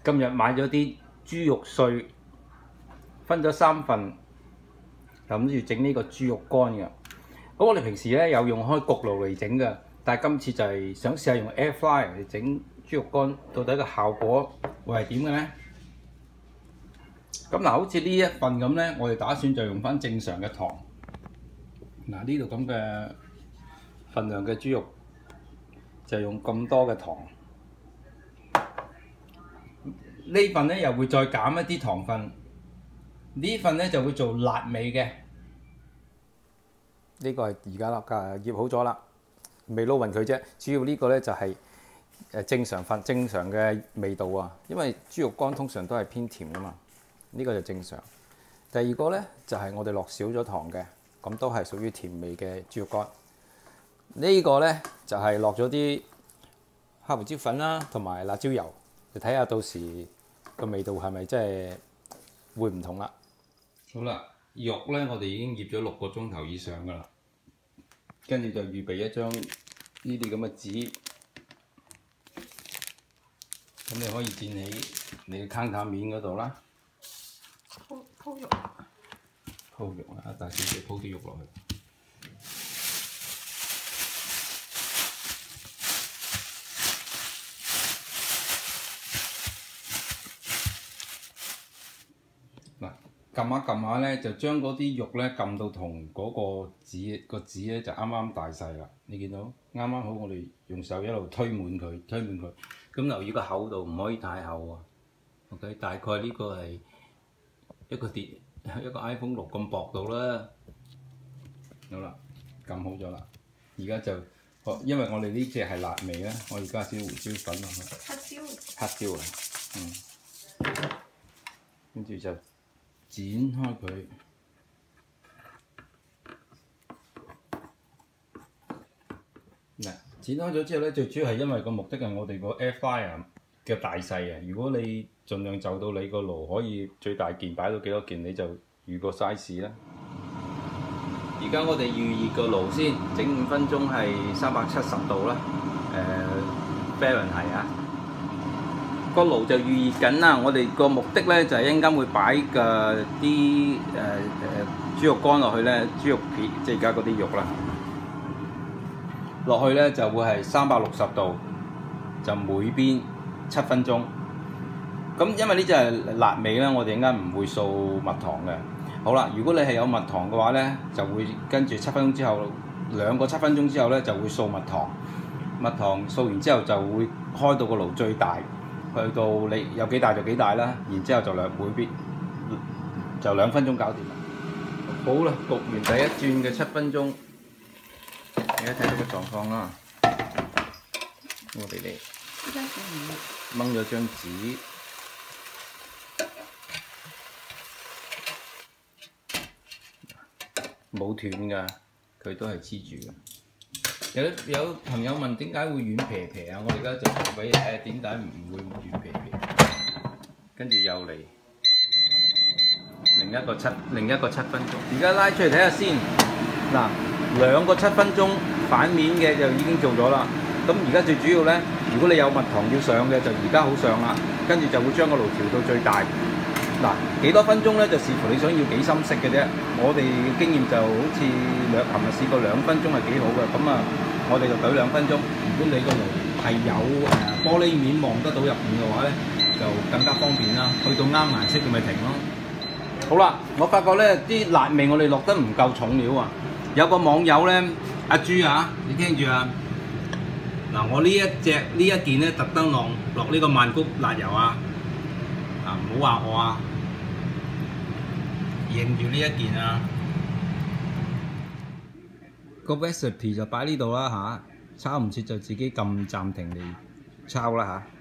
今日買咗啲豬肉碎，分咗3份，諗住整呢個豬肉乾嘅。咁我哋平時咧有用開焗爐嚟整嘅，但係今次就係想試下用 Air Fryer 嚟整豬肉乾，到底個效果會係點嘅咧？咁嗱，好似呢一份咁咧，我哋打算就用翻正常嘅糖。嗱，呢度咁嘅份量嘅豬肉就用咁多嘅糖。呢份咧又會再減一啲糖分，呢份咧就會做辣味嘅。呢個係而家啦，醃好咗啦，未撈勻佢啫。主要呢個咧就係正常嘅味道啊，因為豬肉乾通常都係偏甜噶嘛，呢個就正常。第二個咧就係我哋落少咗糖嘅，咁都係屬於甜味嘅豬肉乾。呢個咧就係落咗啲黑胡椒粉啦，同埋辣椒油，就睇下到時個味道係咪真係會唔同啦？好啦，肉咧我哋已經醃咗6個鐘頭以上㗎啦，跟住就預備一張呢啲咁嘅紙，咁你可以墊起你嘅攤面嗰度啦。鋪肉啊，大少少鋪啲肉落去。嗱，撳下咧，就將嗰啲肉咧撳到同嗰個紙咧就啱啱大細啦。你見到啱啱好，我哋用手一路推滿佢。咁留意個厚度唔可以太厚啊。OK， 大概呢個係一個 iPhone 6咁薄度啦。好啦，撳好咗啦。而家就因為我哋呢隻係辣味咧，我而加少胡椒粉落去。黑椒啊，跟住就剪開佢，嗱，剪開咗之後咧，最主要係因為個目的係我哋個 Air Fryer 嘅大細啊。如果你盡量就到你個爐可以最大件擺到幾多件，你就預個 size 啦。而家我哋預熱個爐先，整5分鐘係370度啦，Fahrenheit啊。個爐就預熱緊啦，我哋個目的咧就係一陣間會擺嘅啲豬肉乾落去咧，豬肉片即係而家嗰啲肉啦，落去咧就會係360度，就每邊7分鐘。咁因為呢隻係辣味咧，我哋一陣間唔會掃蜜糖嘅。好啦，如果你係有蜜糖嘅話咧，就會跟住7分鐘之後，2個7分鐘之後咧就會掃蜜糖。蜜糖掃完之後就會開到個爐最大。去到你有幾大就幾大啦，然之後就每邊就2分鐘搞掂啦。好啦，焗完第一轉嘅7分鐘，你睇到個狀況啦。我哋掹咗張紙，冇斷㗎，佢都係黐住嘅。有朋友問點解會軟皮皮啊？我哋而家就俾你睇下點解唔會軟皮皮。跟住又嚟另一個7分鐘。而家拉出嚟睇下先。嗱，2個7分鐘反面嘅就已經做咗啦。咁而家最主要咧，如果你有蜜糖要上嘅，就而家好上啦。跟住就會將個爐調到最大。嗱，幾多分鐘咧就視乎你想要幾深色嘅啫。我哋經驗就好似琴日試過2分鐘係幾好嘅，咁啊我哋就懟2分鐘。如果你個爐係有玻璃面望得到入邊嘅話咧，就更加方便啦。去到啱顏色你咪停咯。好啦，我發覺咧啲辣味我哋落得唔夠重料啊。有個網友咧，阿朱啊，你聽住啊。嗱，我呢一件咧特登落呢個曼谷辣油啊。唔好話我啊，認住呢一件啊，個 recipe 就擺呢度啦嚇，抄唔切就自己撳暫停嚟抄啦嚇。